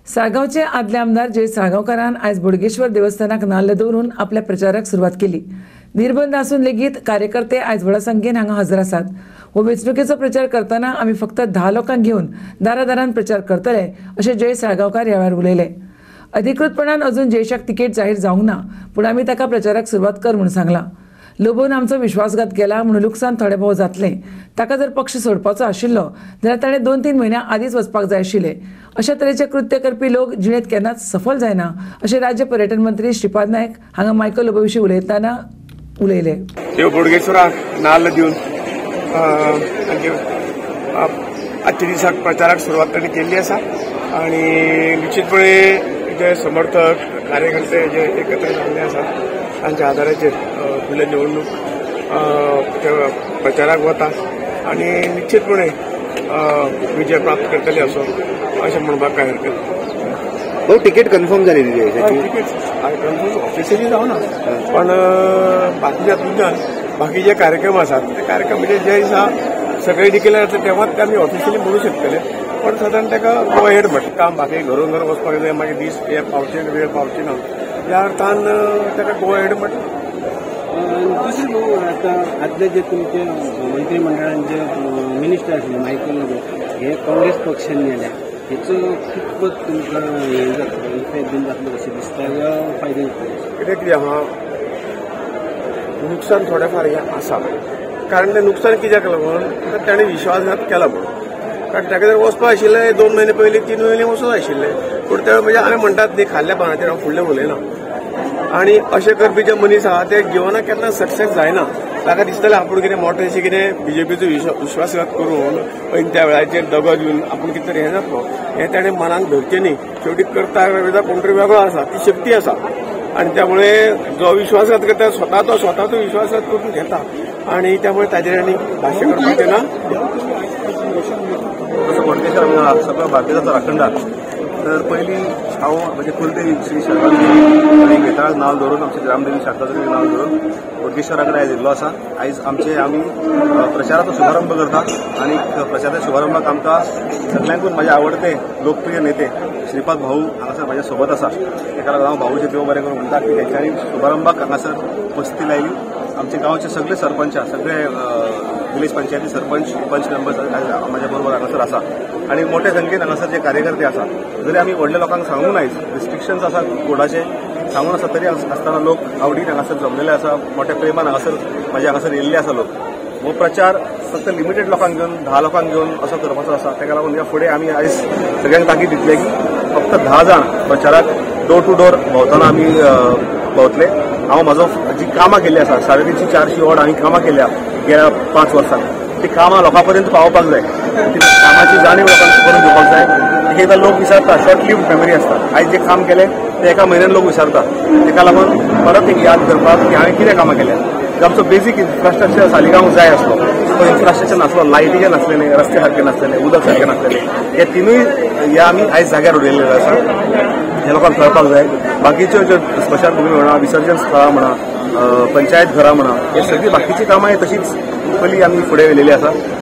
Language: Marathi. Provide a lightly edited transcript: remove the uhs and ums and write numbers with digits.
साळगावचे आदले आमदार जय साळगावकारान आज बोडगेश्वर देवस्थानाक नाल्ल दवरून आपल्या प्रचाराक सुरवात केली। निर्बंध आसून लेगीत कार्यकर्ते आज व्हड संख्येन हांगा हजर आसात। हो वेंचणुकेचो प्रचार करतना आमी फक्त 10 लोकांक घेवन दारादारान प्रचार करतले अशें जय साळगावकार ह्या वेळार उलयले। अधिकृतपणान अजून जयशाक तिकेट जाहीर जावंक ना, पूण आमी ताका प्रचाराक सुरवात कर म्हूण सांगलां। लोबोवन आमचो विश्वासघात केला म्हणून लुकसाण थोडे भोव जातलें। ताका जर पक्ष सोडपाचो आशिल्लो जाल्यार ताणें 2-3 म्हयन्या आदींच वचपाक जाय आशिल्लें। अशा तरेचे कृत्य करपी लोक जिणेंत केन्नाच सफल जायना अशें राज्य पर्यटन मंत्री श्रीपाद नायक हांगा मायकल लोबो विशीं उलयतना उलयले। देव बोडगेश्वराक नाल्ल दिवन आजच्या दिसाक प्रचाराक सुरवात तांणी केल्ली आसा आनी निश्चितपणे जे समर्थक कार्यकर्ते जे एकत्र जाल्ले आसात तांच्या आदाराचेर फुडले निवडणूक प्रचाराक वता आनी निश्चितपणे विजय प्राप्त करतले अशें म्हणपाक काय हरकत ना। तिकेट कन्फर्म जाली तिकेट कन्फर्म ऑफिशियली जावना, पण बाकीच्या बाकीचे कार्यक्रम आसात ते कार्यक्रमाचे जे दिसा सगळे डिक्लेअर जाता तेव्हाच ते आमी ऑफिशियली म्हणू शकतले, पण साधारण ताका गो हेड म्हणटा काम बाकी घरून घर वचपाक जाय मागीर दीस हे पावचे वेळ पावची ना ह्या अर्थान ताका गो हेड म्हणटा। दुसरे भाऊ आता आदले जे तुमचे मंत्रिमंडळान जे मिनिस्टर आसले मायकल लोबो हे काँग्रेस पक्षान नेल्या हेचो कितपत तुमकां हे जातलो इफेक्ट बीन जातलो अशें दिसता या फायदे कितें आहा नुकसान थोडें फार हें आसा, कारण तें नुकसान कित्याक लागून तर ताणें विश्वासघात केला म्हणून, कारण ताका जर वचपाक आशिल्लें 2 म्हयने पयलीं 3 म्हयने वचूंक आशिल्लें, पूण ते म्हणजे हांवें म्हणटात न्ही खाल्ल्या पानाचेर हांव फुडलें उलयना आनी अशें करपी जे मनीस आहा ते जिवनाक केन्ना सक्सेस जायना। ताका दिसतलें आपूण कितें मोठेशें कितें बीजेपीचो विश्वासघात करून पयलीं त्या वेळाचेर दगो दिवन आपूण कितें तरी हें जातलो हें ताणें मनाक धरचें न्ही। शेवटी करता कोण तरी वेगळो आसा, ती शक्ती आसा आणि त्यामुळे जो विश्वासघात करता स्वताचो विश्वासघात करून घेता आणि त्यामुळे ताजेर आनी भाश्य करपाचें ना। जसं बोडगेश्वर सगळं भारतीयाचो राखणदार तर पहिली हांव म्हणजे कुलदेवी श्री शारदादेवी आणि बेताळ नांव धरून आमचे ग्रामदेवी शारदादेवी नांव धरून बोडगेश्वरा कडेन आयज येयल्लो आसा। आयज आमी प्रचाराचो शुभारंभ करता आणि प्रचाराच्या शुभारंभाक आमकां सगळ्यांकून म्हाजे आवडते लोकप्रिय नेते श्रीपाद भाऊ हांगासर म्हाज्या सोबत आसा। ताका लागून हांव भाऊचे देव बरें करून म्हणटा की तेंच्यांनी शुभारंभाक हांगासर उपस्थिती लायली। आमचे गांवचे सगळे सरपंच सगळे विलेज पंचायती सरपंच पंच मेंबर्स म्हाज्या बरोबर हांगासर आसा आणि मोठ्या संख्येन हांगासर जे कार्यकर्ते आसा जरी आमी व्हडल्या लोकांक सांगूंक नायच, रिस्ट्रिक्शन्स आसा कोर्टाचे सांगून आसा तरी आसतना लोक आवडीन हांगासर जमलेले आसा, मोठ्या प्रेमान म्हाज्या हांगासर येयल्ले आसा लोक। हो प्रचार फक्त लिमिटेड लोकांक घेवन 10 लोकांक घेवन असो करपाचो आसा, ताका लागून ह्या फुडें आमी आयज सगळ्यांक ताकीद दितले की फक्त 10 जाण प्रचाराक डोर टू डोर भोंवतना आमी भोंवतले। हांव म्हाजो जी कामां केल्ली आसा 350-400 वॉर्ड हांवें कामां केल्या गेल्या 5 वर्सांत, ती कामां लोकां पर्यंत पावोवपाक जाय, ती कामाची जाणीव लोकांक करून घेवपाक जाय। एकदां लोक विचारता शॉर्ट लिव्ड मेमरी आसता, आयज जे काम केलें ते एका म्हयन्यान लोक विचारता, ताका लागून परत एक याद करपाक की हांवें कितें कामां केल्या। आमचो बेसीक इन्फ्रास्ट्रक्चर सालिगांव जाय आसलो, तो इन्फ्रास्ट्रक्चर नासलो, लायटीचे नासलेले, रस्ते सारके नासलेले, उदक सारकें नासलेले, हे तिनूय हे आमी आयज जाग्यार उडयल्ले आसा। हे लोकांक कळपाक जाय। बाकीच्यो ज्यो स्मशानभूमी म्हणा, विसर्जन स्थळां म्हणा, पंचायत घरां म्हणा, हे सगळीं बाकीची कामां तशीच पयलीं आमी फुडें व्हेलेली आसा।